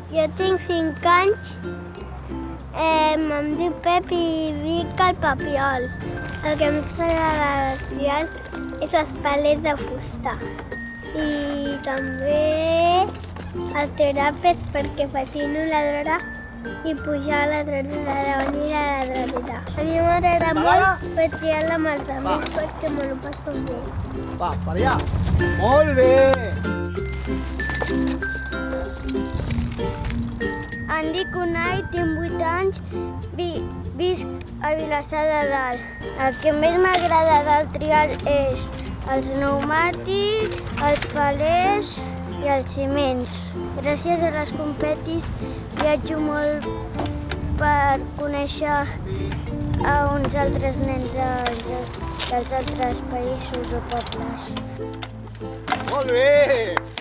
Jo tinc 5 anys, em dic Pep i vic al Papiol. El que més m'agrada del trial és els palets de fusta. I també els terapes perquè fascino la Dora i pujar a la Dora davant i a la Dora. A mi m'agrada molt fer trial amb els amics perquè me lo passo bé. Va, per allà. Molt bé! Em dic Unai, tinc 8 anys, visc a Vilassar de Dalt. El que més m'agrada del trial és els pneumàtics, els palers i els ciments. Gràcies a les competis viatjo molt per conèixer a uns altres nens dels altres països o pobles. Molt bé!